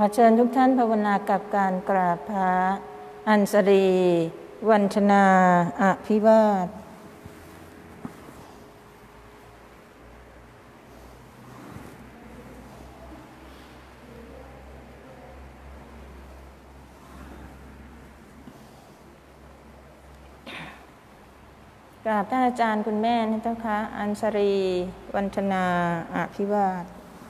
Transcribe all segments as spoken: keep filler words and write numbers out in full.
ขอเชิญทุกท่านภาวนากับการกราบพระอัญชลีวัญชนาอภิวาทกราบท่านอาจารย์คุณแม่นะเจ้าค่ะอัญชลีวัญชนาอภิวาท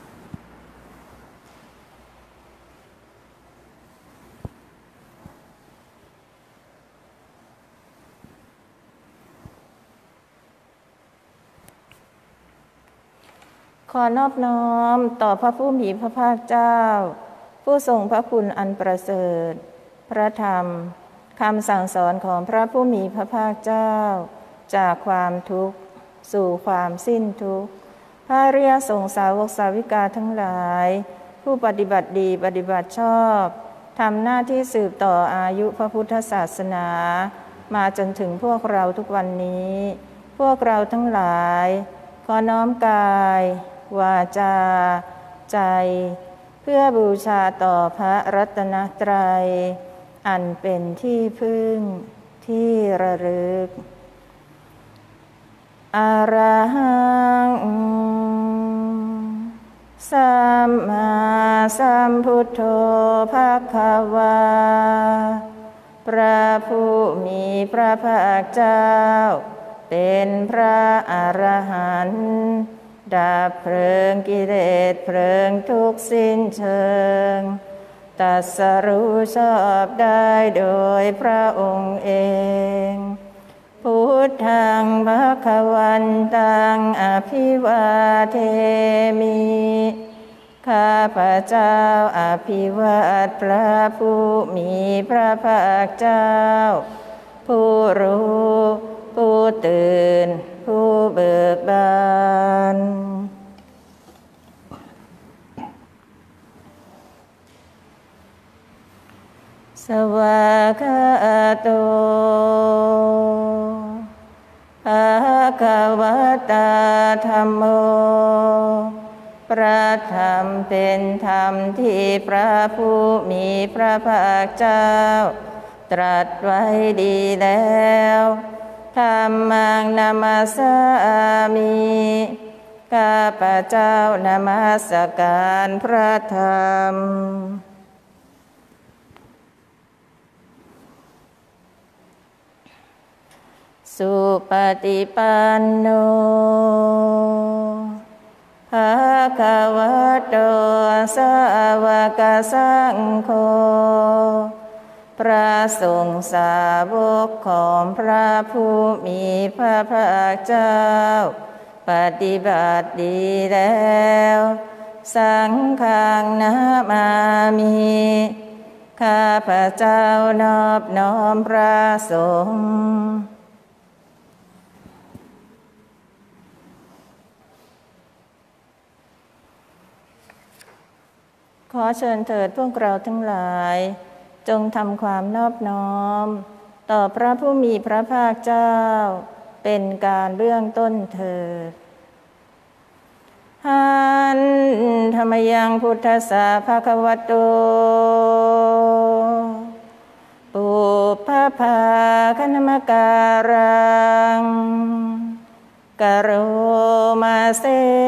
ขอนอบน้อมต่อพระผู้มีพระภาคเจ้าผู้ทรงพระคุณอันประเสริฐพระธรรมคำสั่งสอนของพระผู้มีพระภาคเจ้าจากความทุกข์สู่ความสิ้นทุกข์พระอริยสงฆ์สาวกสาวิกาทั้งหลายผู้ปฏิบัติดีปฏิบัติชอบทำหน้าที่สืบต่ออายุพระพุทธศาสนามาจนถึงพวกเราทุกวันนี้พวกเราทั้งหลายขอน้อมกายวาจาใจเพื่อบูชาต่อพระรัตนตรัยอันเป็นที่พึ่งที่ระลึกอะระหังสัมมาสัมพุทโธภคะวาพระผู้มีพระภาคเจ้าเป็นพระอรหันต์ดับเพลิงกิเลสเพลิงทุกข์สิ้นเชิงตรัสรู้ชอบได้โดยพระองค์เองพุทธังภคะวันตังอภิวาเทมิข้าพระเจ้าอภิวาทพระผู้มีพระภาคเจ้าผู้รู้ผู้ตื่นผู้เบิกบานสวากขาโตภะคะวะตาธัมโมพระธรรมเป็นธรรมที่พระผู้มีพระภาคเจ้าตรัสไว้ดีแล้วธัมมังนามัสสามิข้าพระเจ้านมัสการพระธรรมสุปฏิปันโนภะคะวะโตสาวกสังโฆพระสงฆ์สาวกของพระผู้มีพระภาคเจ้าปฏิบัติดีแล้วสังฆังนะมามิข้าพระเจ้านอบน้อมพระสงฆ์ขอเชิญเถิดพวกเราทั้งหลายจงทำความนอบน้อมต่อพระผู้มีพระภาคเจ้าเป็นการเบื้องต้นเถิดหันธรรมยังพุทธัสสะภะคะวะโตปุพพภาคณมการังกโรมาเส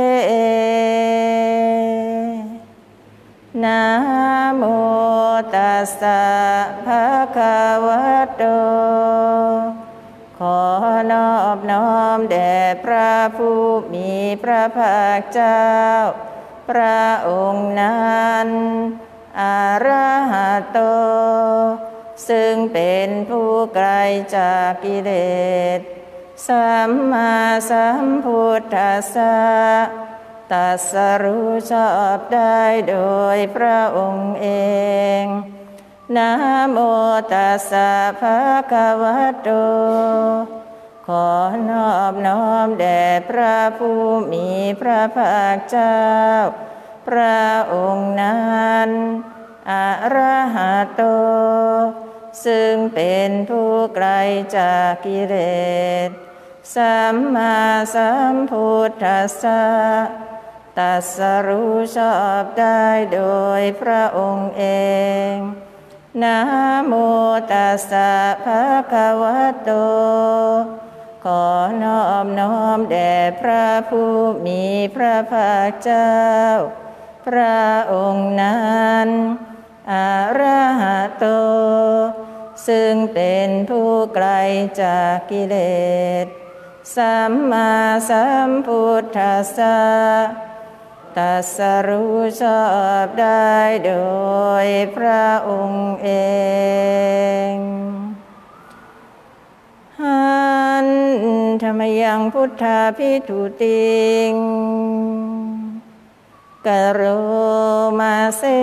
นะโมตัสสะภะคะวะโตขอนอบน้อมแด่พระผู้มีพระภาคเจ้าพระองค์นั้นอรหัตโตซึ่งเป็นผู้ไกลจากกิเลสสัมมาสัมพุทธัสสะตรัสรู้ชอบได้โดยพระองค์เองนะโมตัสสะภะคะวะโตขอนอบน้อมแด่พระผู้มีพระภาคเจ้าพระองค์นั้นอรหัตโตซึ่งเป็นผู้ไกลจากกิเลสสัมมาสัมพุทธัสสะตรัสรู้ชอบได้โดยพระองค์เองนะโมตัสสะภะคะวะโตขอนอบน้อมแด่พระผู้มีพระภาคเจ้าพระองค์นั้นอะระหะโตซึ่งเป็นผู้ไกลจากกิเลสสัมมาสัมพุทธัสสะตรัสรู้ชอบได้โดยพระองค์เองหันธรรมยังพุทธาภิทุติงกโรมาเส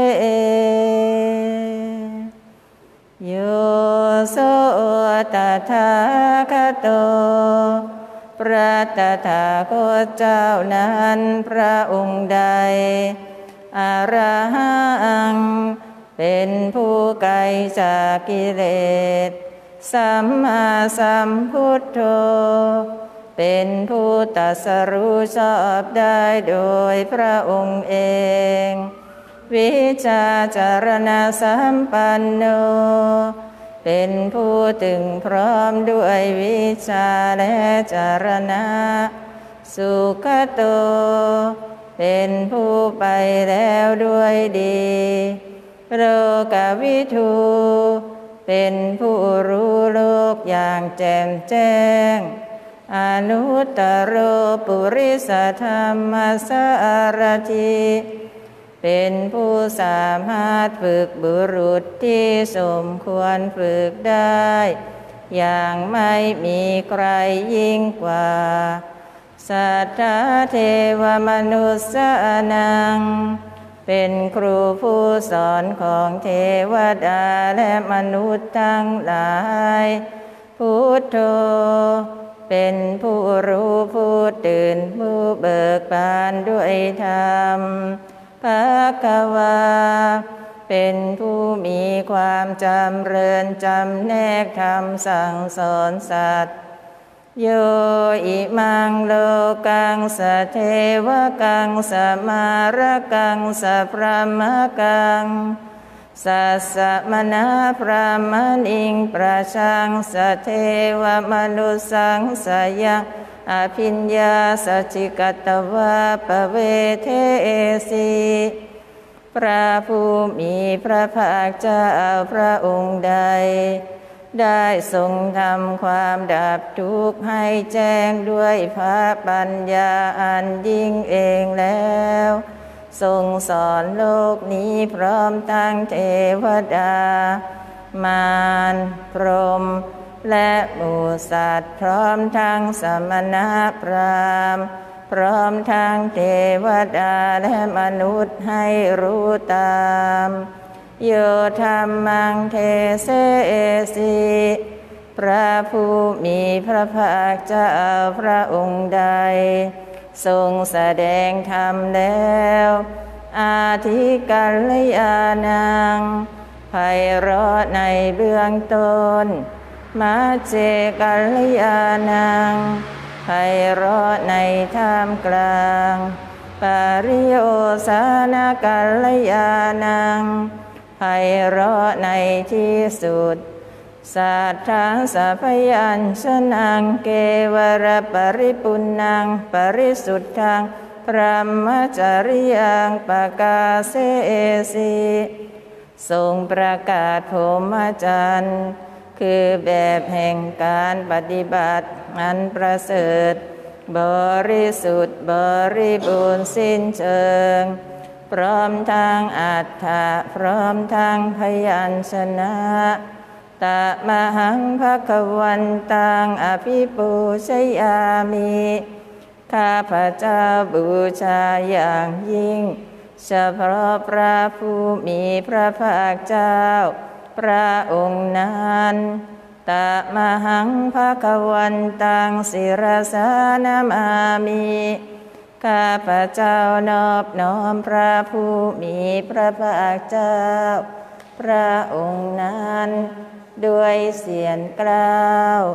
โยโสตถาคโตพระตถาคตเจ้านั้นพระองค์ใดอรหังเป็นผู้ไกลจากกิเลสสัมมาสัมพุทโธเป็นผู้ตรัสรู้ชอบได้โดยพระองค์เองวิชาจารณะสัมปันโนเป็นผู้ถึงพร้อมด้วยวิชาและจารณะสุขโตเป็นผู้ไปแล้วด้วยดีโลกวิทูเป็นผู้รู้โลกอย่างแจ่มแจ้งอนุตตรปุริสธรรมสารถิเป็นผู้สามารถฝึกบุรุษที่สมควรฝึกได้อย่างไม่มีใครยิ่งกว่าสัทธาเทวมนุสสนังเป็นครูผู้สอนของเทวดาและมนุษย์ทั้งหลายพุทโธเป็นผู้รู้ผู้ตื่นผู้เบิกบานด้วยธรรมภควาเป็นผู้มีความจำเริญจำแนกธรรมสั่งสอนสัตว์โยอิมังโลกังสเทวกังสมารกังสพรหมกังสัสสะมนะพรหมณิงประชังสเทวมนุสังสยังอภิญญาสัจจิกตวะปะเวเทสีพระผู้มีพระภาคเจ้าพระองค์ใดได้ทรงทำความดับทุกข์ให้แจ้งด้วยพระปัญญาอันยิ่งเองแล้วทรงสอนโลกนี้พร้อมทั้งเทวดามารพรหมและหมู่สัตว์พร้อมทั้งสมณพราหมณ์พร้อมทั้งเทวดาและมนุษย์ให้รู้ตามโยธรรมังเทเสสิพระผู้มีพระภาคเจ้าพระองค์ใดทรงแสดงธรรมแล้วอาทิกัลยาณังไพเราะในเบื้องต้นมัจเจกัลยาณังไพเราะในท่ามกลางปริโยสานกัลยาณังไพเราะในที่สุดสัทธังสัพยัญชนะเกวรปริปุณังปริสุทธังพรหมจริยังปกาเสสิทรงประกาศพรหมจรรย์คือแบบแห่งการปฏิบัติอันประเสริฐบริสุทธิ์บริบูรณ์สิ้นเชิงพร้อมทางอัฏฐะพร้อมทางพยัญชนะตะมหังภควันตังอภิปูชยามิข้าพเจ้าบูชาอย่างยิ่งเฉพาะพระผู้มีพระภาคเจ้าพระองค์นั้นตะมหังภควันตังศิรสานามามิข้าพเจ้านอบน้อมพระผู้มีพระภาคเจ้าพระองค์นั้นด้วยเสียงกล่าว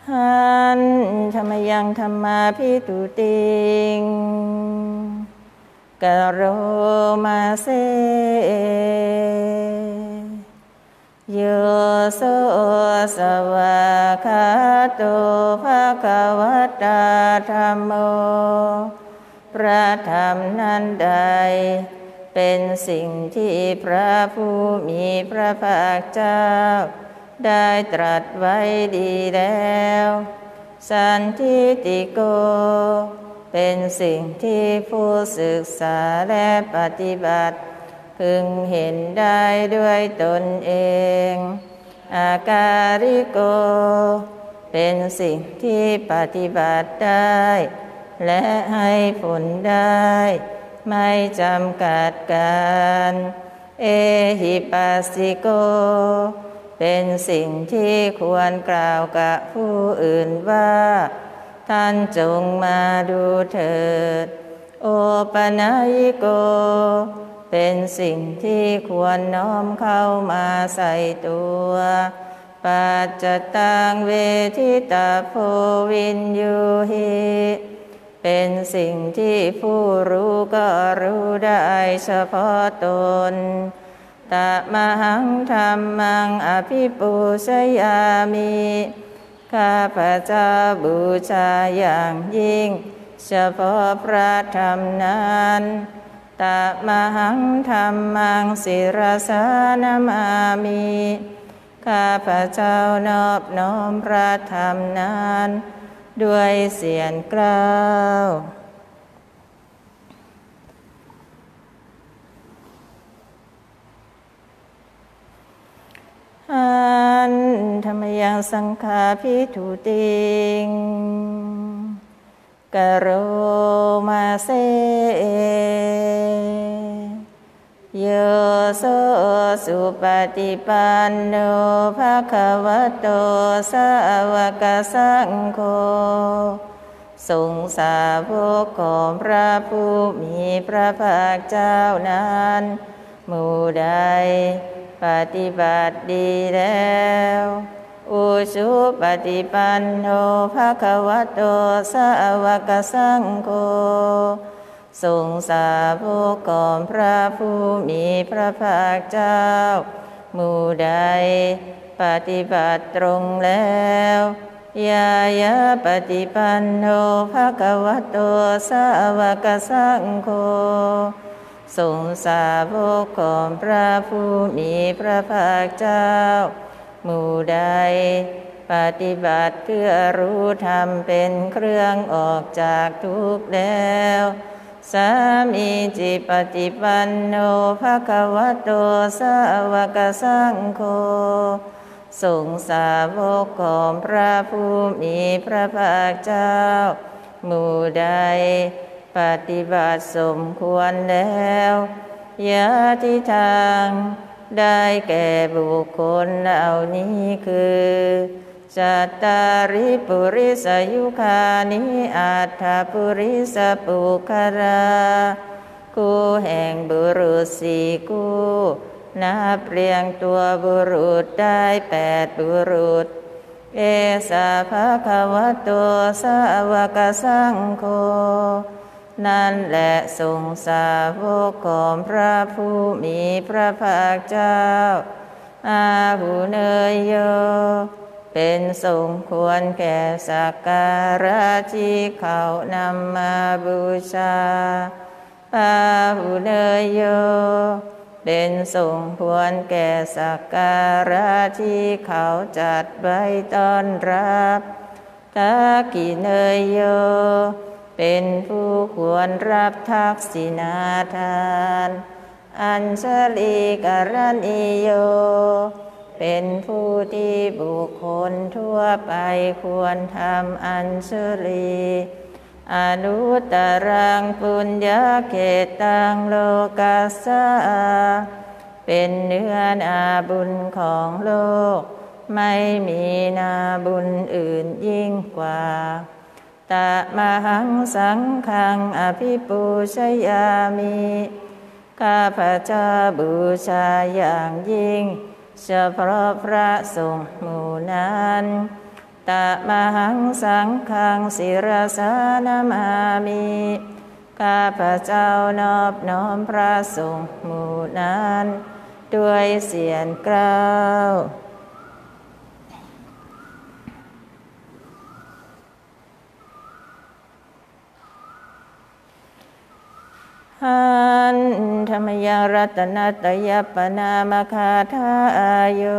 หันธรรมยังธรรมาภิตุติงกโรมาเสโยโสสวะคาโตภะคะวะตาธัมโมพระธรรมนั้นใดเป็นสิ่งที่พระผู้มีพระภาคเจ้าได้ตรัสไว้ดีแล้วสันทิติโกเป็นสิ่งที่ผู้ศึกษาและปฏิบัติพึงเห็นได้ด้วยตนเองอาการิโกเป็นสิ่งที่ปฏิบัติได้และให้ผลได้ไม่จำกัดการเอหิปัสสิโกเป็นสิ่งที่ควรกล่าวกับผู้อื่นว่าท่านจงมาดูเถิดโอปนัยิโกเป็นสิ่งที่ควรน้อมเข้ามาใส่ตัวปัจจตังเวทิตาโพวินยูหิเป็นสิ่งที่ผู้รู้ก็รู้ได้เฉพาะตนตมหังธัมมังอภิปูชยามิข้าพเจ้าบูชาอย่างยิ่งเฉพาะพระธรรมนั้นตมหังธัมมังศิรสานามามิข้าพเจ้านอบน้อมพระธรรมนั้นด้วยเสียงกล่าวหันธรรมยังสังฆาภิทุติงกโรมาเสโยโสสุปฏิปันโนภะคะวะโตสาวกสังโฆสงฆ์สาวกของพระผู้มีพระภาคเจ้านั้นหมู่ใดปฏิบัติดีแล้วอุชุปฏิปันโนภะคะวะโตสาวกสังโฆสงฆ์สาวกของพระผู้มีพระภาคเจ้าหมู่ใดปฏิบัติตรงแล้วยายะปฏิปันโนภะคะวะโตสาวกสังโฆสงฆ์สาวกของพระผู้มีพระภาคเจ้าหมู่ใดปฏิบัติเพื่อรู้ธรรมเป็นเครื่องออกจากทุกข์แล้วสามีจิปฏิปันโนภะคะวะโตสาวกสังโฆสงฆ์สาวกของพระผู้มีพระภาคเจ้าหมู่ใดปฏิบัติสมควรแล้วยะทิทางได้แก่บุคคลเหล่านี้คือจัตตาริปุริสยุคานิอัตถปุริสปุคราคู่แห่งบุรุษสี่คู่นับเรียงตัวบุรุษได้แปดบุรุษเอสาภะคะวะโตสาวกสังโฆนั่นแหละสงฆ์สาวกของพระผู้มีพระภาคเจ้าอาหุเนยโยเป็นสมควรแก่สักการะที่เขานำมาบูชาอาหุเนยโยเป็นสมควรแก่สักการะที่เขาจัดไว้ต้อนรับทักขิเนยโยเป็นผู้ควรรับทักษิณาทานอัญชลีกรณีโยเป็นผู้ที่บุคคลทั่วไปควรทำอัญชลีอนุตตรังปุญญเขตังโลกัสสะเป็นเนื้อนาบุญของโลกไม่มีนาบุญอื่นยิ่งกว่าตมหังสังฆังอภิปูชยามิข้าพเจ้าบูชาอย่างยิ่งเฉพาะพระสงฆ์หมู่นั้นตมหังสังฆังศิรสานามามิข้าพเจ้านอบน้อมพระสงฆ์หมู่นั้นด้วยเสียงกล่าวหันธรรมยังรัตนตยัปปนามคาทาอายุ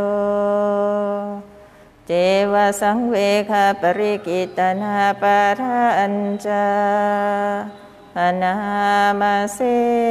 เจวสังเวคาปริกิตนาปาทัญจาพนามาเส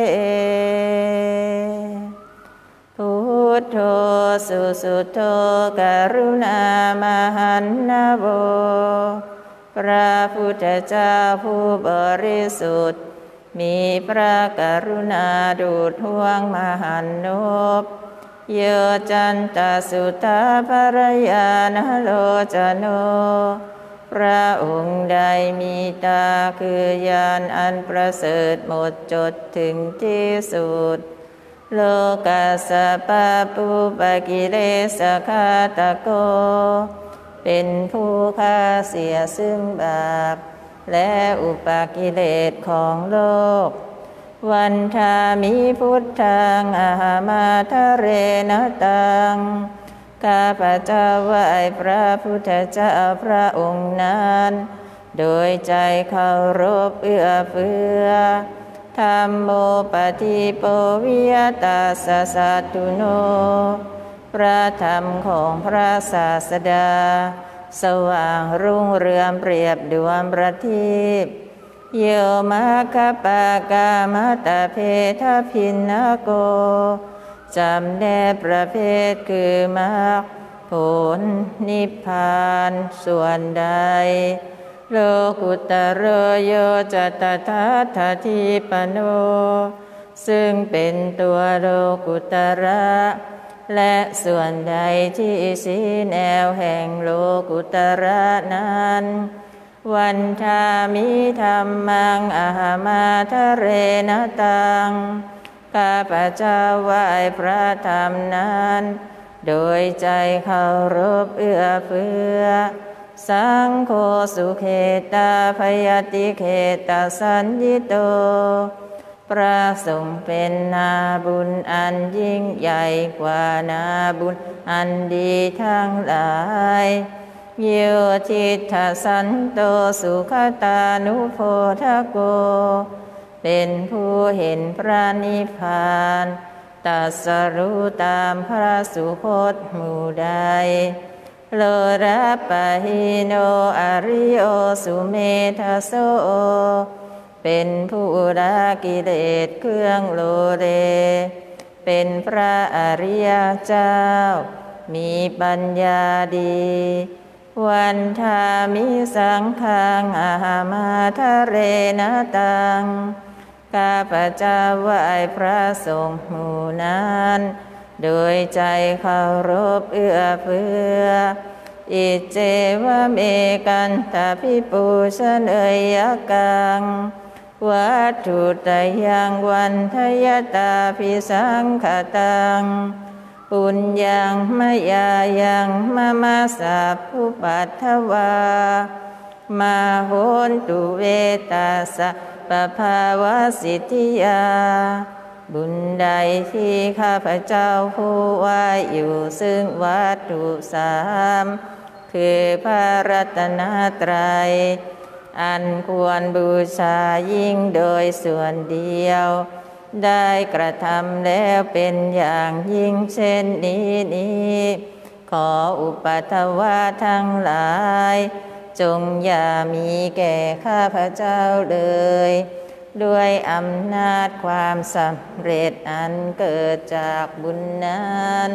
พุทโธสุสุโธกรุณามหันนาโวพระพุทธเจ้าผู้บริสุทธิ์มีพระกรุณาดุจห่วงมหันนบโยจันตสุตาภรยานโลจโนพระองค์ใดมีตาคือญาณอันประเสริฐหมดจดถึงที่สุดโลกัสสปะปุปกิเลสฆาตโกเป็นผู้ฆ่าเสียซึ่งบาปและอุปกิเลสของโลกวันทามิพุทธังอาหามาทะเรนตังข้าพเจ้าไหว้พระพุทธเจ้าพระองค์นั้นโดยใจเคารพเอื้อเฟื้อธัมโมปฏิโปวิยตัสสะสัตตุโนพระธรรมของพระศาสดาสว่างรุ่งเรืองเปรียบดวงประทีปโยมาคปากามตะเพทพินนโกจำแนกประเภทคือมรรคผลนิพพานส่วนใดโลกุตโรโยจตถาทธิปโนซึ่งเป็นตัวโลกุตระและส่วนใดที่ชี้แนวแห่งโลกุตระนั้นวันทามิธรรมังอาหามาทะเรนตังข้าพเจ้าไหว้พระธรรมนั้นโดยใจเคารพเอื้อเฟื้อสังโฆสุเขตาพยติเขตาสัญญิโตพระสงฆ์เป็นนาบุญอันยิ่งใหญ่กว่านาบุญอันดีทั้งหลายโยทิฏฐสันโตสุขตานุโพธโกเป็นผู้เห็นพระนิพพานตรัสรู้ตามพระสุคตหมู่ใดโลระปะหิโนอริโอสุเมธโสเป็นผู้ละกิเลสเครื่องโลเลเป็นพระอริยเจ้ามีปัญญาดีวันทามิสังฆังอาหามาทะเรนตังข้าพเจ้าไหว้พระสงฆ์หมู่นั้นโดยใจเคารพเอื้อเฟื้ออิเจวะเมกันตาภิปูชเนยกังวัตถุตยังวันทยตาภิสังขตังปุญญังมยายังมะมาสาภุปัทถวามาโหนตุเวตาสะปะภาวะสิทธิยาบุญใดที่ข้าพเจ้าผู้ว่าอยู่ซึ่งวัตถุสามคือพระรัตนตรัยอันควรบูชายิ่งโดยส่วนเดียวได้กระทำแล้วเป็นอย่างยิ่งเช่นนี้นี้ขออุปัฏฐวาทั้งหลายจงอย่ามีแก่ข้าพเจ้าเลยด้วยอำนาจความสำเร็จอันเกิดจากบุญนั้น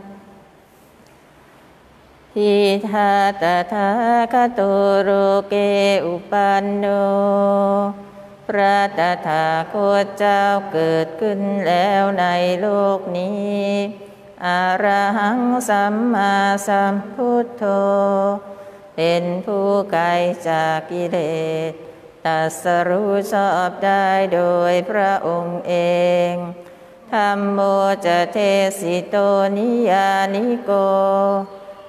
ทิฏฐาตถาคโตโรเกอุปันโนพระตถาคตเจ้าเกิดขึ้นแล้วในโลกนี้อรหังสัมมาสัมพุทโธเป็นผู้ไกลจากกิเลสตรัสรู้ชอบได้โดยพระองค์เองธัมโมจะเทสิโตนิยานิโก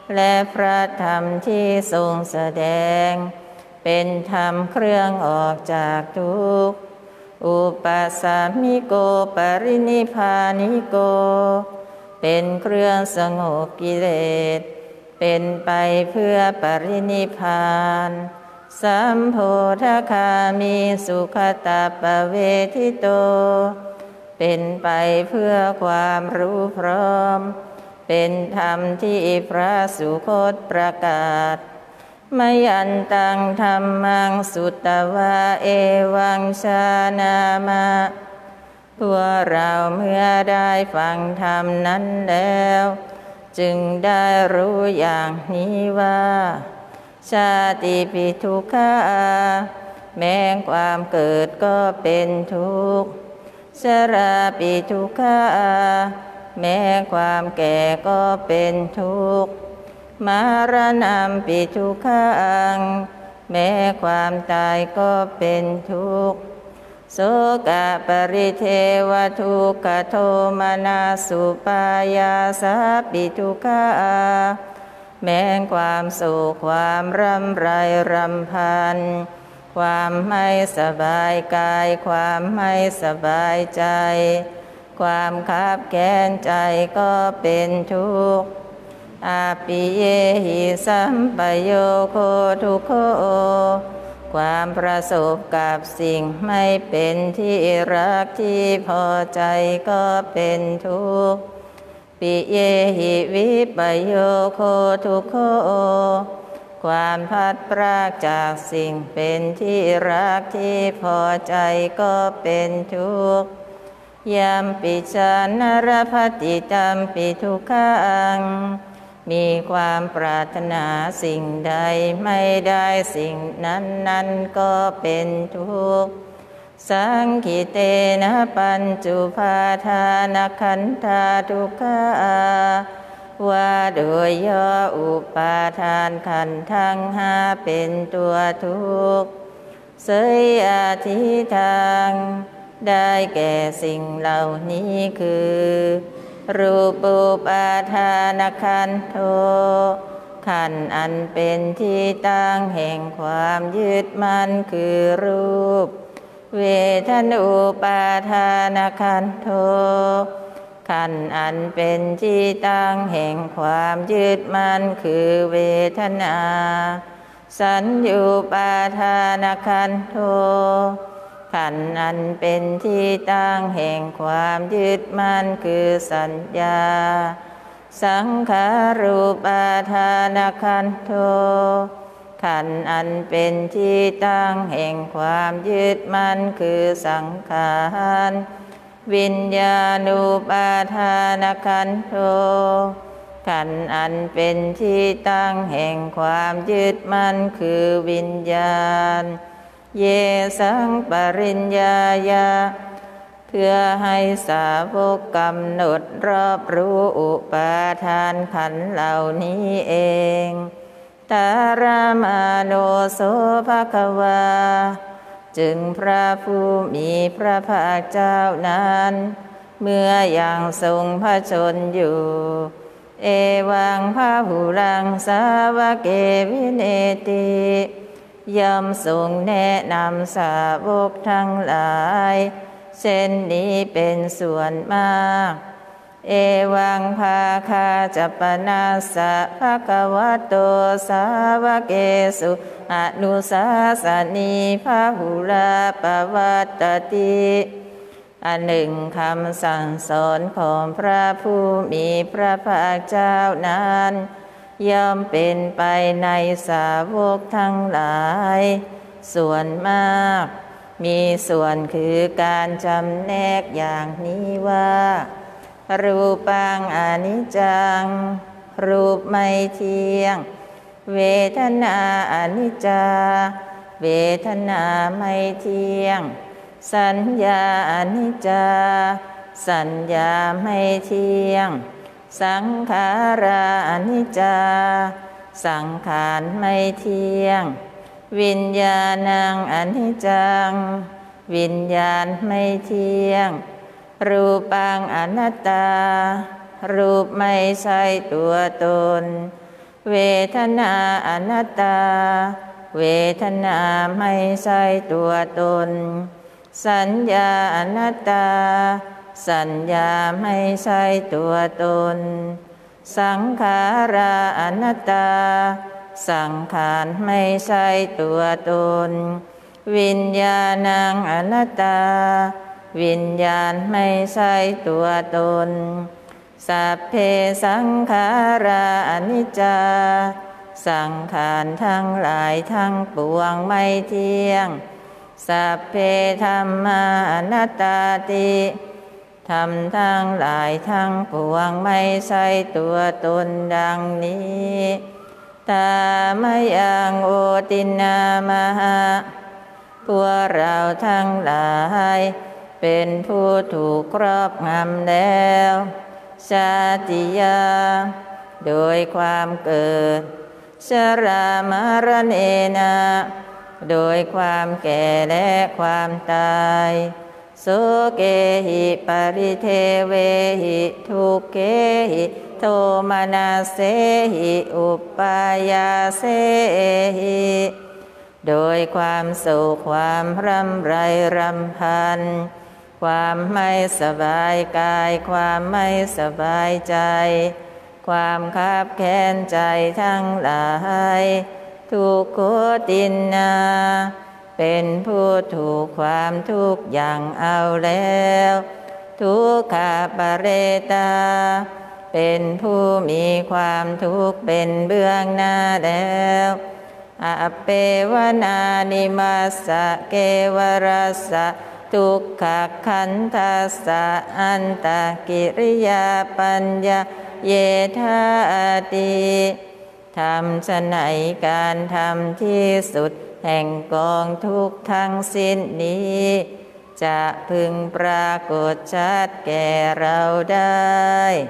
และพระธรรมที่ทรงแสดงเป็นธรรมเครื่องออกจากทุกข์อุปสามิโกปรินิพพานิโกเป็นเครื่องสงบกิเลสเป็นไปเพื่อปรินิพพานสัมโพธคามิสุขตาปเวทิโตเป็นไปเพื่อความรู้พร้อมเป็นธรรมที่พระสุคตประกาศมยันตังธัมมังสุตตวาเอวังชานามะพวกเราเมื่อได้ฟังธรรมนั้นแล้วจึงได้รู้อย่างนี้ว่าชาติปิทุกขาแม้ความเกิดก็เป็นทุกข์ชราปิทุกขาแม้ความแก่ก็เป็นทุกข์มรณะปิทุกขังแม้ความตายก็เป็นทุกข์โสกปริเทวทุกขโทมนัสสุปายาสาปิทุกขาแม้ความโศกความรำไรรำพันความไม่สบายกายความไม่สบายใจความคับแค้นใจก็เป็นทุกข์อาปิเยหิสัมปโยโคทุกโขความประสบกับสิ่งไม่เป็นที่รักที่พอใจก็เป็นทุกข์ปิเยหิวิปโยโคทุกโขความพัดพรากจากสิ่งเป็นที่รักที่พอใจก็เป็นทุกข์ยามปิจานรพติตัมปิทุกขังมีความปรารถนาสิ่งใดไม่ได้สิ่งนั้นนั้นก็เป็นทุกข์สังขิเตนะปัญจุปาทานขันธาทุกขาว่าโดยย่ออุปาทานขันธ์ทั้งห้าเป็นตัวทุกข์เสยอาทิทางได้แก่สิ่งเหล่านี้คือรูปุปาทานขันธ์โธขันธ์อันเป็นที่ตั้งแห่งความยึดมั่นคือรูปเวทนูปาทานขันธ์โธขันธ์อันเป็นที่ตั้งแห่งความยึดมั่นคือเวทนาสัญญูปาทานขันธ์โธขันธ์อันเป็นที่ตั้งแห่งความยึดมั่นคือสัญญาสังขารูปาทานขันธ์โธขันธ์อันเป็นที่ตั้งแห่งความยึดมั่นคือสังขารวิญญาณูปาทานขันธ์โธขันธ์อันเป็นที่ตั้งแห่งความยึดมั่นคือวิญญาณเยสังปริญญายาเพื่อให้สาวกกำหนดรอบรู้อุปาทานขันธ์เหล่านี้เองตารามาโนโสภควาจึงพระผู้มีพระภาคเจ้านั้นเมื่อยังทรงพระชนอยู่เอวังพระหูรังสาวเกวิเนติย่อมทรงแนะนำสาวกทั้งหลายเช่นนี้เป็นส่วนมากเอวังภาคาจัปนาสะภะคะวะโตสาวเกสุอนุสาสนีพหุลาปวัตตติอันหนึ่งคำสั่งสอนของพระผู้มีพระภาคเจ้านั้นย่อมเป็นไปในสาวกทั้งหลายส่วนมากมีส่วนคือการจำแนกอย่างนี้ว่ารูปังอนิจจังรูปไม่เที่ยงเวทนาอนิจจาเวทนาไม่เที่ยงสัญญาอนิจจาสัญญาไม่เที่ยงสังขาราอนิจจาสังขารไม่เที่ยงวิญญาณังอนิจจังวิญญาณไม่เที่ยงรูปังอนัตตารูปไม่ใช่ตัวตนเวทนาอนัตตาเวทนาไม่ใช่ตัวตนสัญญาอนัตตาสัญญาไม่ใช่ตัวตนสังขาราอนัตตาสังขารไม่ใช่ตัวตนวิญญาณังอนัตตาวิญญาณไม่ใช่ตัวตนสัพเพสังขาราอนิจจาสังขารทั้งหลายทั้งปวงไม่เที่ยงสัพเพธัมมาอนัตตาติธรรมทั้งหลายทั้งปวงไม่ใช่ตัวตนดังนี้ตามยังโอตินามหะพวกเราทั้งหลายเป็นผู้ถูกครอบงำแล้วชาติยาโดยความเกิดชรามรณะนะโดยความแก่และความตายโสเกหิปริเทเวหิทุกเกหิโทมนัสเสหิอุปายาเสหิโดยความสุขความร่ำไรรำพันความไม่สบายกายความไม่สบายใจความคับแค้นใจทั้งหลายทุกขตินนาเป็นผู้ถูกความทุกข์อย่างเอาแล้วทุกขปเรตาเป็นผู้มีความทุกข์เป็นเบื้องหน้าแล้วอเปวนานิมัสสะเกวรัสสะทุกขขันธัสสะอันตกิริยาปัญญาเยธาติทำฉะไหนการทำที่สุดแห่งกองทุกข์ทั้งสิ้นนี้จะพึงปรากฏชัดแก่เราได้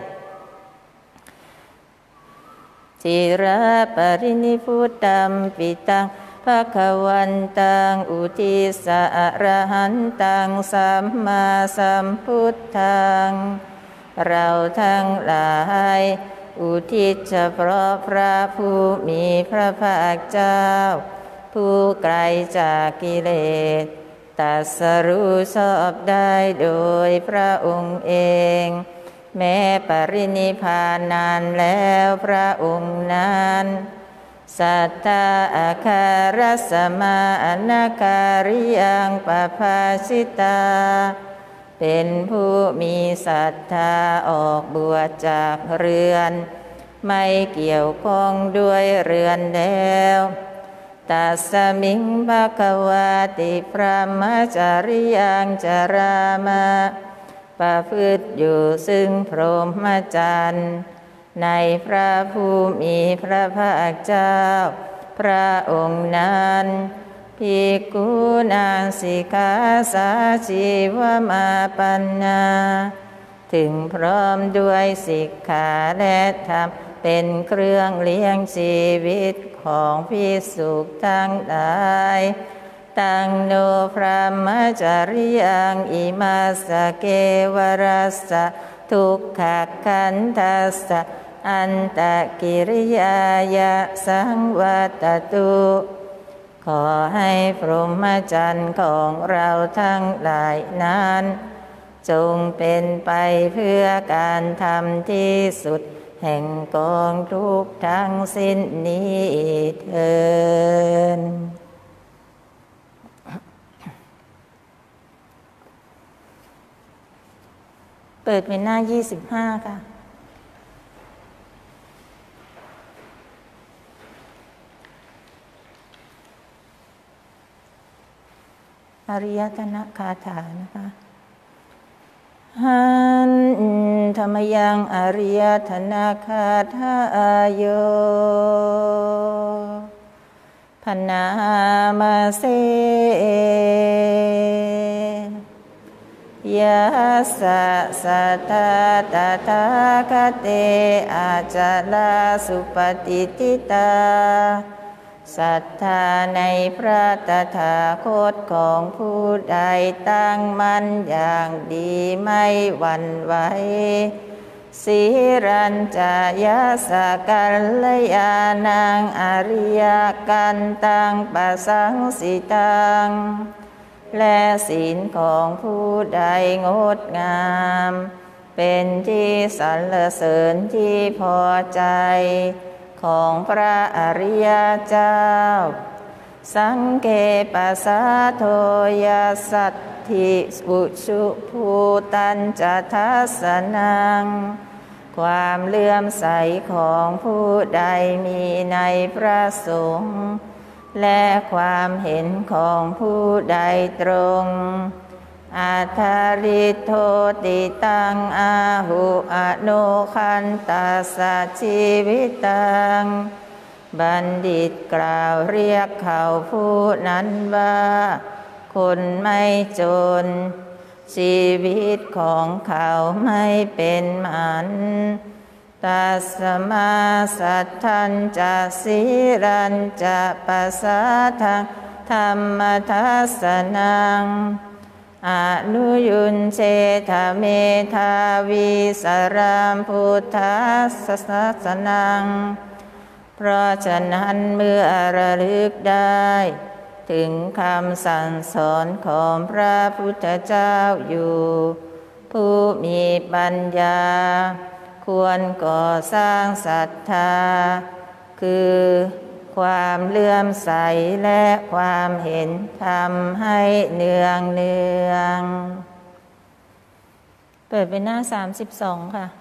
จิระปรินิพุตตัมปิตังภควันตังอุทิสะอรหันตังสัมมาสัมพุทธังเราทั้งหลายอุทิศเฉพาะพระผู้มีพระภาคเจ้าผู้ไกลจากกิเลสตรัสรู้ชอบได้โดยพระองค์เองแม้ปรินิพพานนานแล้วพระองค์นั้นสัทธาอาคารัสมาอนาคาริยังปภาสิตาเป็นผู้มีศรัทธาออกบวชจากเรือนไม่เกี่ยวข้องด้วยเรือนแล้วตัสสมิงภควาติพระมจาริยังจารามาประพฤติอยู่ซึ่งพรหมจรรย์ในพระผู้มีพระภาคเจ้าพระองค์นั้นภิกขุนังสิกขาสาชีวมาปันนาถึงพร้อมด้วยสิกขาและธรรมเป็นเครื่องเลี้ยงชีวิตของภิกษุทั้งหลายตังโนพระมจาริยังอิมาสเกวรัสสะทุกขขันธัสสะอันตกิริยายะสังวัตตุขอให้พรหมจรรย์ของเราทั้งหลายนั้นจงเป็นไปเพื่อการทำที่สุดแห่งกองทุกข์ทั้งสิ้นนี้เถิดเปิดเป็นหน้ายี่สิบห้าค่ะอริยตนะคาถานะคะหันธรรมยังอริยธนาคาถาโยพนามาเสยะสะสัทธาตถาคเตอาจาลาสุปฏิทิตาศรัทธาในพระตถาคตของผู้ใดตั้งมั่นอย่างดีไม่หวั่นไหวสีรัญจายสกัลยาณังอริยกันตังปะสังสิตังและศีลของผู้ใดงดงามเป็นที่สรรเสริญที่พอใจของพระอริยเจ้าสังเกปัสสะโทยัสสัทธิปุชุภูตัญจทัสสนังความเลื่อมใสของผู้ใดมีในพระสงฆ์และความเห็นของผู้ใดตรงอัทธาริโทติตังอาหุอโนคันตัสสะชีวิตังบัณฑิตกล่าวเรียกเขาผู้นั้นว่าคนไม่จนชีวิตของเขาไม่เป็นหมันตัสมาสัทธัญจะสีรัญจะปัสสะทังธรรมทัสสนังอนุยุนเชทะเมทาวิสรามพุทธัสสนังเพราะฉะนั้นเมื่อระลึกได้ถึงคำสั่งสอนของพระพุทธเจ้าอยู่ผู้มีปัญญาควรก่อสร้างศรัทธาคือความเลื่อมใสและความเห็นธรรมให้เนืองเนืองเปิดเป็นหน้าสามสิบสองค่ะ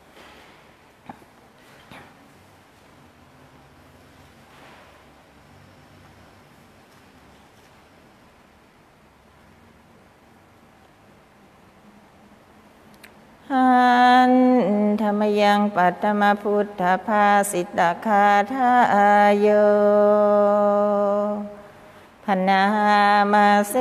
หันธรรมยังปัตตมพุทธภาสิตคาทายโยพนามาเส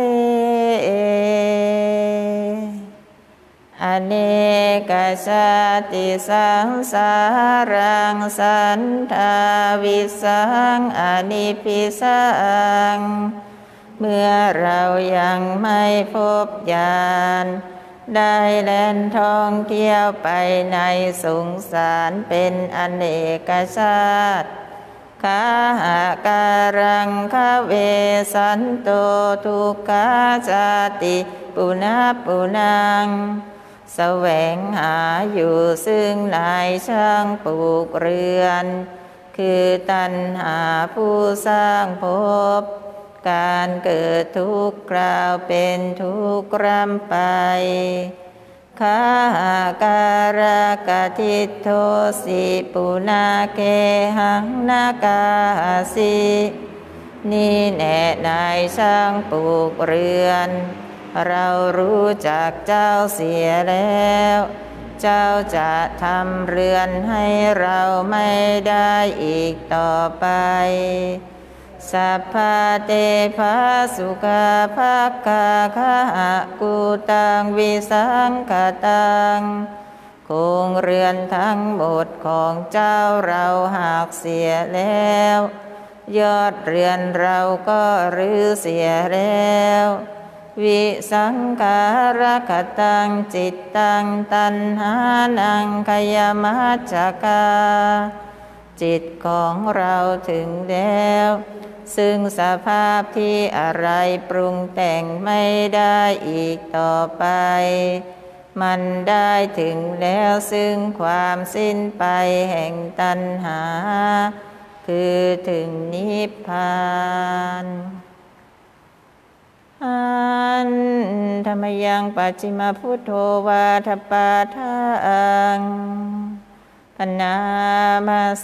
อเนกชาติสังสารังสันทาวิสังอนิพิสังเมื่อเรายังไม่พบญาณได้แล่นท่องเที่ยวไปในสงสารเป็นอเนกชาติคาหาการังคเวสันโตทุกขาชาติปุณปุนังแสวงหาอยู่ซึ่งนายช่างปลูกเรือนคือตัณหาผู้สร้างภพการเกิดทุกข์กล่าวเป็นทุกข์ร่ำไปคาหาการกทิโทสิปุนาเกหังนากาสินี่แน่นายช่างปลูกเรือนเรารู้จักเจ้าเสียแล้วเจ้าจะทำเรือนให้เราไม่ได้อีกต่อไปสัพพะเตภะสุขภะกะคะกุตังวิสังขตังคงเรือนทั้งหมดของเจ้าเราหากเสียแล้วยอดเรือนเราก็รื้อเสียแล้ววิสังขารคตังจิตตังตัณหานังขยมัจจกาจิตของเราถึงแล้วซึ่งสภาพที่อะไรปรุงแต่งไม่ได้อีกต่อไปมันได้ถึงแล้วซึ่งความสิ้นไปแห่งตัณหาคือถึงนิพพานอันธรรมยังปัจฉิมพุทโธวาทปาทังปนามาเส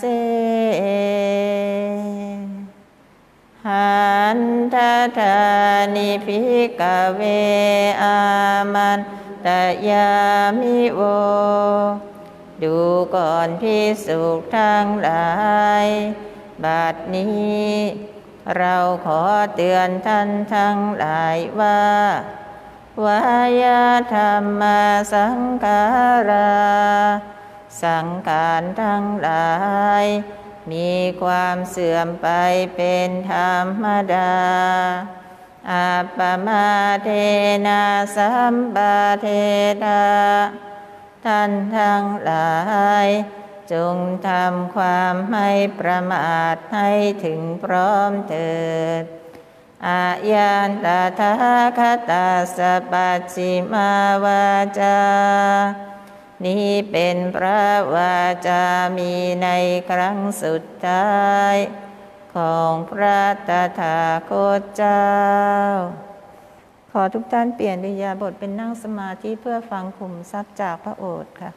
หันทธานิภิกเวอามันตยามิโวดูก่อนภิกษุทั้งหลายบัดนี้เราขอเตือนท่านทั้งหลายว่าวายธรรมสังขาราสังขารทั้งหลายมีความเสื่อมไปเป็นธรรมดาอัปปมาเทนะสัมปะเทนะท่านทั้งหลายจงทำความไม่ประมาทให้ถึงพร้อมเถิดอายันตถาคตาสปัจฉิมาวาจานี้เป็นพระวาจามีในครั้งสุดท้ายของพระตถาคตเจ้าขอทุกท่านเปลี่ยนอิริยาบถเป็นนั่งสมาธิเพื่อฟังขุมทรัพย์จากพระโอษฐ์ค่ะ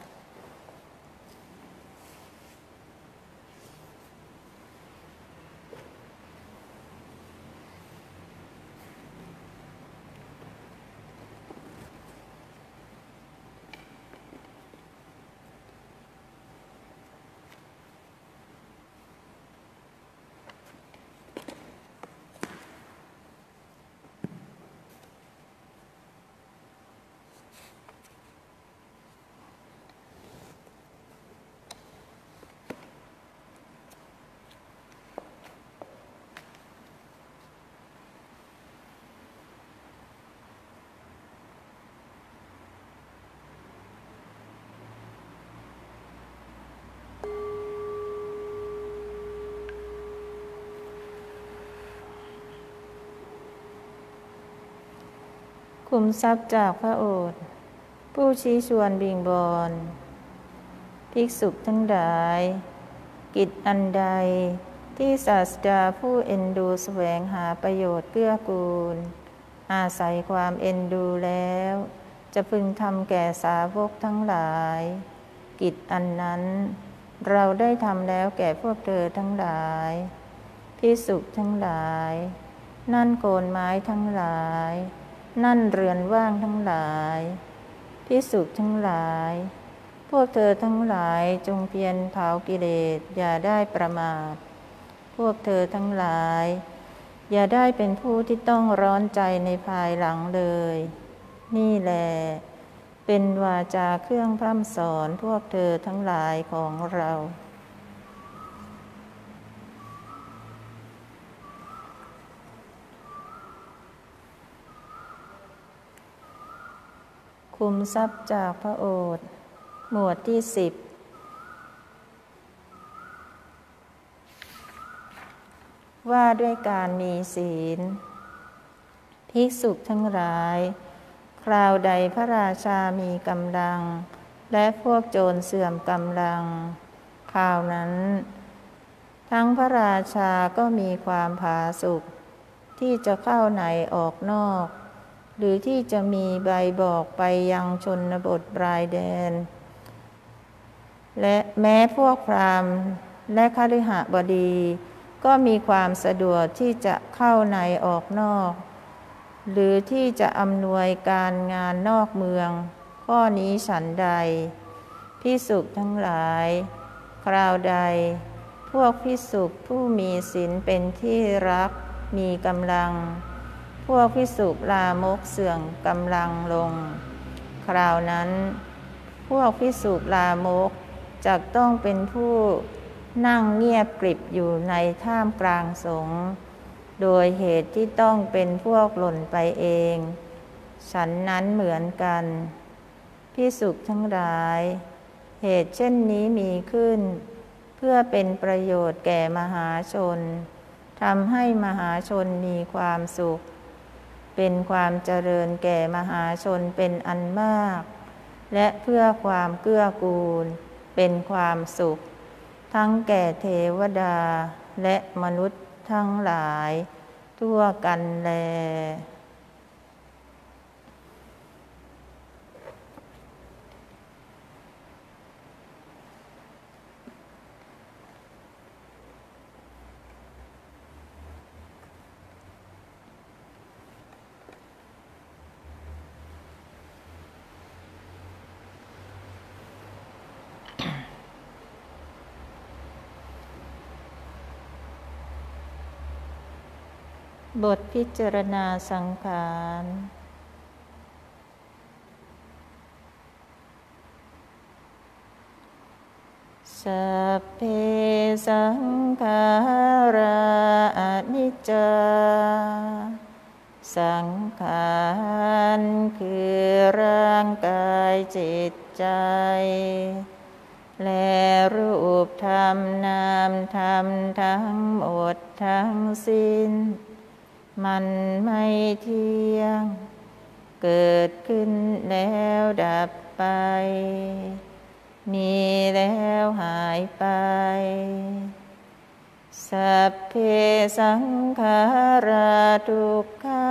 ขุมทรัพย์จากพระโอษฐ์ผู้ชี้ชวนบิงบอนภิกษุทั้งหลายกิจอันใดที่ศาสดาผู้เอ็นดูแสวงหาประโยชน์เกื้อกูลอาศัยความเอ็นดูแล้วจะพึงทำแก่สาวกทั้งหลายกิจอันนั้นเราได้ทำแล้วแก่พวกเธอทั้งหลายภิกษุทั้งหลายนั่นโคนไม้ทั้งหลายนั่นเรือนว่างทั้งหลายภิกษุทั้งหลายพวกเธอทั้งหลายจงเพียรเผากิเลสอย่าได้ประมาทพวกเธอทั้งหลายอย่าได้เป็นผู้ที่ต้องร้อนใจในภายหลังเลยนี่แหละเป็นวาจาเครื่องพร่ำสอนพวกเธอทั้งหลายของเราคุมทรัพย์จากพระโอษฐ์หมวดที่สิบว่าด้วยการมีศีลภิกษุทั้งหลายคราวใดพระราชามีกำลังและพวกโจรเสื่อมกำลังคราวนั้นทั้งพระราชาก็มีความผาสุกที่จะเข้าในออกนอกหรือที่จะมีใบบอกไปยังชนบทปลายแดนและแม้พวกพราหมณ์และคฤหบดีก็มีความสะดวกที่จะเข้าในออกนอกหรือที่จะอำนวยการงานนอกเมืองข้อนี้ฉันใดภิกษุทั้งหลายคราวใดพวกภิกษุผู้มีศีลเป็นที่รักมีกำลังพวกภิกษุลามกเสื่อมกำลังลงคราวนั้นพวกภิกษุลามกจักต้องเป็นผู้นั่งเงียบกริบอยู่ในท่ามกลางสงฆ์โดยเหตุที่ต้องเป็นพวกหล่นไปเองฉันนั้นเหมือนกันภิกษุทั้งหลายเหตุเช่นนี้มีขึ้นเพื่อเป็นประโยชน์แก่มหาชนทำให้มหาชนมีความสุขเป็นความเจริญแก่มหาชนเป็นอันมากและเพื่อความเกื้อกูลเป็นความสุขทั้งแก่เทวดาและมนุษย์ทั้งหลายทั่วกันแลบทพิจารณาสังขารสัพเพสังขาราอนิจจาสังขารคือร่างกายจิตใจและรูปธรรมนามธรรมทั้งหมดทั้งสิ้นมันไม่เที่ยงเกิดขึ้นแล้วดับไปมีแล้วหายไปสัพเพสังขาราทุกขา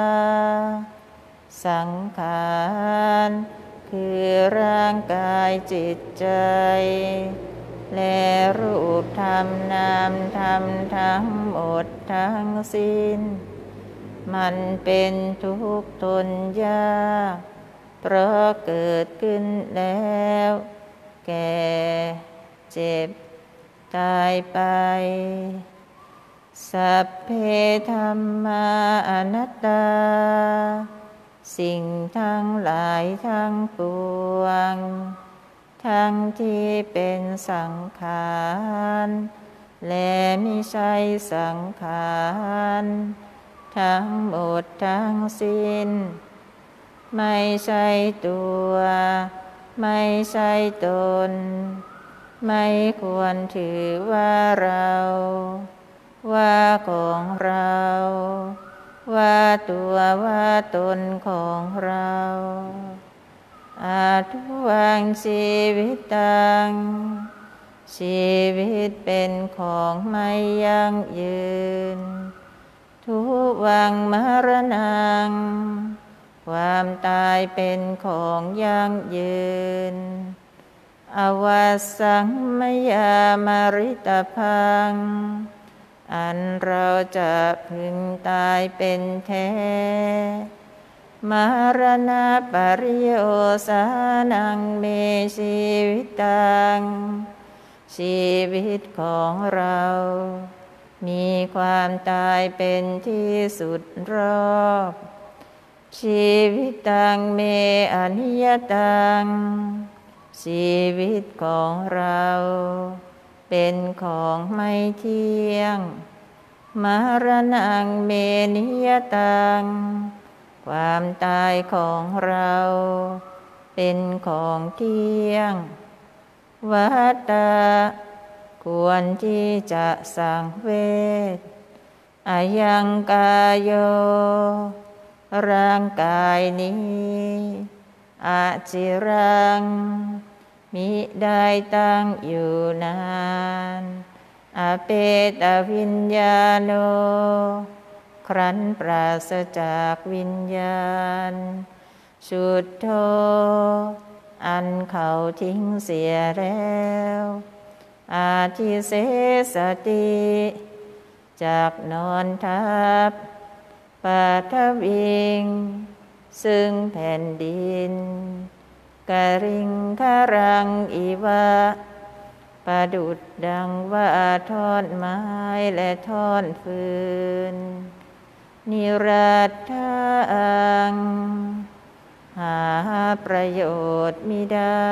สังขารคือร่างกายจิตใจและรูปธรรมนามธรรมทั้งหมดทั้งสิ้นมันเป็นทุกข์ทนยากเพราะเกิดขึ้นแล้วแก่เจ็บตายไปสัพเพธัมมาอนัตตาสิ่งทั้งหลายทั้งปวงทั้งที่เป็นสังขารและมิใช่สังขารทั้งหมดทั้งสิ้นไม่ใช่ตัวไม่ใช่ตนไม่ควรถือว่าเราว่าของเราว่าตัวว่าตนของเราอาทุวังชีวิตตังชีวิตเป็นของไม่ยั่งยืนทุวังมรณังความตายเป็นของยั่งยืนอวัสสังมยามริตพังอันเราจะพึงตายเป็นแท้มรณะปริโยสานังเมชีวิตังชีวิตของเรามีความตายเป็นที่สุดรอบชีวิตตังเมอนิยตังชีวิตของเราเป็นของไม่เที่ยงมรณังเมนิยตังความตายของเราเป็นของเที่ยงวัฏฏะควรที่จะสังเวชอายังกายโยร่างกายนี้อาจิรังมิได้ตั้งอยู่นานอเปตวิญญาโนครั้นปราศจากวิญญาณชุดโธอันเขาทิ้งเสียแล้วอาทิเสสติจากนอนทับปัทวิงซึ่งแผ่นดินกริงคารังอิวะประดุจดังว่าท่อนไม้และท่อนฟืนนิรัตถังหาประโยชน์มิได้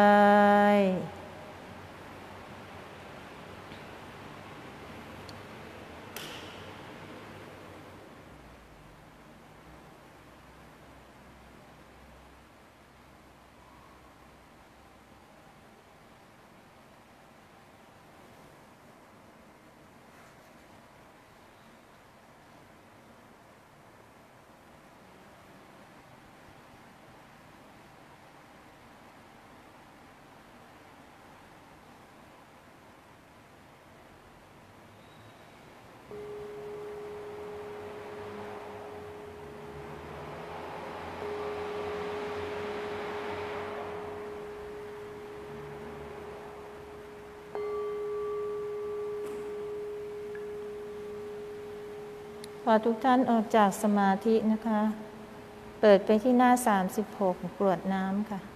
พอทุกท่านออกจากสมาธินะคะเปิดไปที่หน้าสามสิบหกกรวดน้ำค่ะ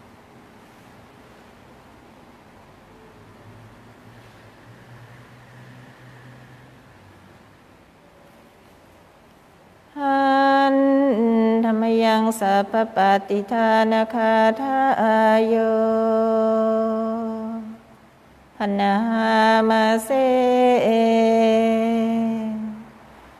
หันธรรมยังสัพพปฏิทานาคาทาโยพนามาเสปุ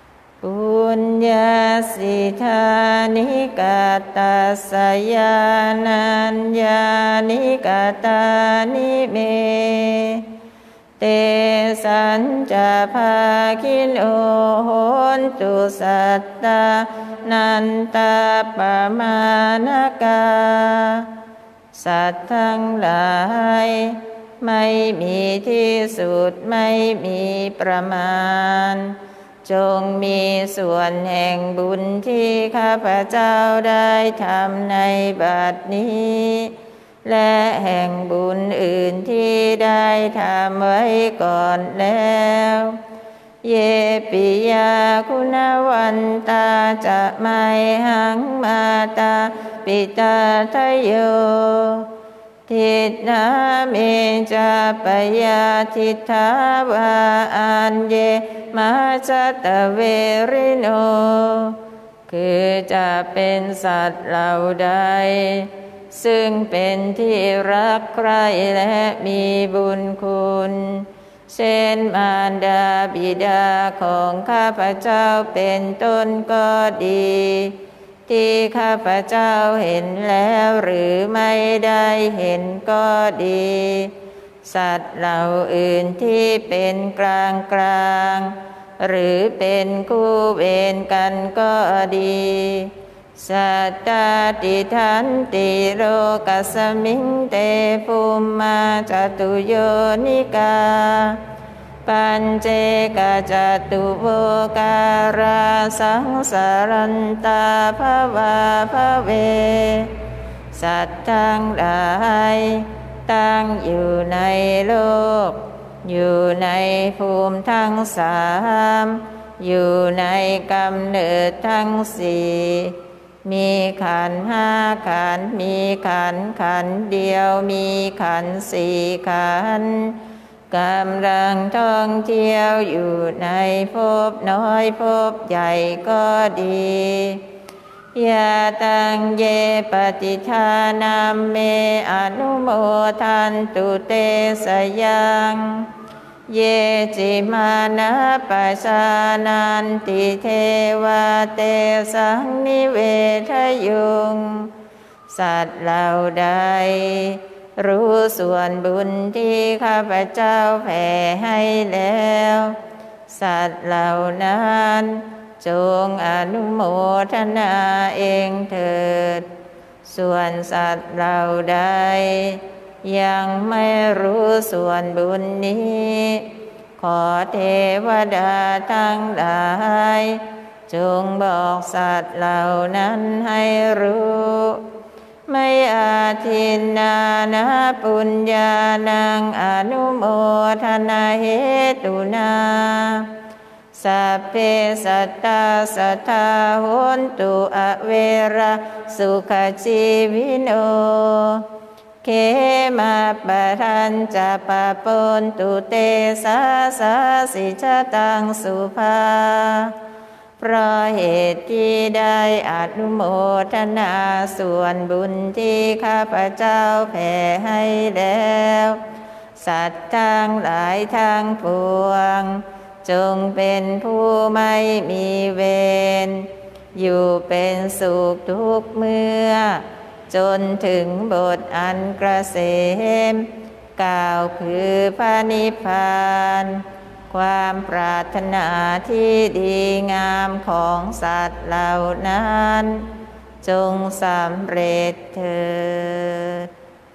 ปุญญาสิทานิกาตาสยานัญญานิกาตานิเมเตสัญจะภาคิโนโหนตุสัตตานันตาปมานกาสัตว์ทั้งหลายไม่มีที่สุดไม่มีประมาณจงมีส่วนแห่งบุญที่ข้าพเจ้าได้ทำในบัดนี้และแห่งบุญอื่นที่ได้ทำไว้ก่อนแล้วเยปิยาคุณวันตาจะไม่หังมาตาปิตาทะโยทิฏฐาเมจะปยาทิฏฐาวาอันเยมาจตเวริโนคือจะเป็นสัตว์เหล่าใดซึ่งเป็นที่รักใคร่และมีบุญคุณเช่นมารดาบิดาของข้าพเจ้าเป็นต้นก็ดีที่ข้าพเจ้าเห็นแล้วหรือไม่ได้เห็นก็ดีสัตว์เหล่าอื่นที่เป็นกลางกลางหรือเป็นคู่เวรกันก็ดีสัตตาติทันติโลกัสมิงเตภูมิมาจตุโยนิกาปัญเจกจตุโวการาสังสารันตาภวาภเวสัตว์ทั้งหลายตั้งอยู่ในโลกอยู่ในภูมิทั้งสามอยู่ในกำเนิดทั้งสี่มีขันธ์ห้าขันธ์มีขันธ์ขันธ์เดียวมีขันธ์สี่ขันธ์กำลังท่องเที่ยวอยู่ในภพน้อยภพใหญ่ก็ดียาตังเยปฏิทานามเมอนุโมทันตุเตสยังเยจิมานะปัสสานันติเทวาเตสังนิเวทยุงสัตว์เหล่าใดรู้ส่วนบุญที่ข้าพเจ้าแผ่ให้แล้วสัตว์เหล่านั้นจงอนุโมทนาเองเถิดส่วนสัตว์เหล่าใดยังไม่รู้ส่วนบุญนี้ขอเทวดาทั้งหลายจงบอกสัตว์เหล่านั้นให้รู้ไม่อาทินนานะปุญญานังอนุโมทนาเหตุนาสัพเพสัตตาสัทธาโหนตุอเวราสุขชีวิโนเขมาปะทันจะปะปนตุเตสาสาสิชะตังสุภาเพราะเหตุที่ได้อนุโมทนาส่วนบุญที่ข้าพเจ้าแผ่ให้แล้วสัตว์ทั้งหลายทั้งปวงจงเป็นผู้ไม่มีเวรอยู่เป็นสุขทุกเมื่อจนถึงบทอันเกษมกล่าวคือพระนิพพานความปรารถนาที่ดีงามของสัตว์เหล่านั้นจงสำเร็จเถิด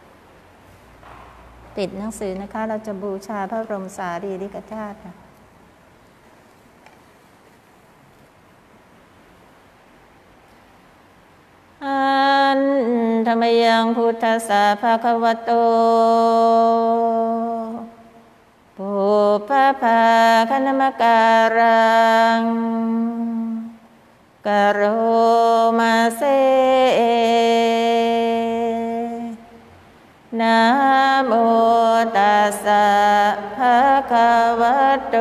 ติดหนังสือนะคะเราจะบูชาพระบรมสารีริกธาตุนะอันธรรมยังพุทธัสสะภะคะวะโตปุพพาคณมการังกโรมาเสนะโมตัสสะภะคะวะโต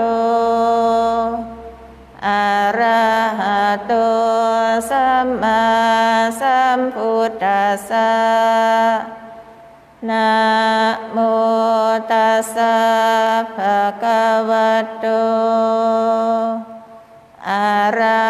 อะระหะโตสัมมาสัมพุทธัสสะนะโมตัสสะภะคะวะโตอะระ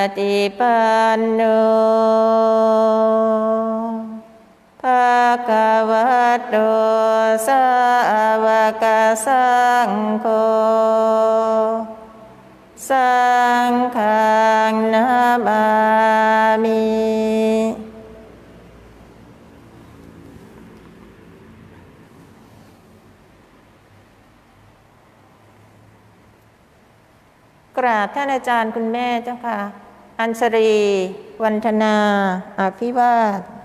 ฏิปันโนภะคะวะโตสาวกสังโฆสังฆังนะมามิกราบท่านอาจารย์คุณแม่เจ้าค่ะอัญชลีวันธนาอภิวาท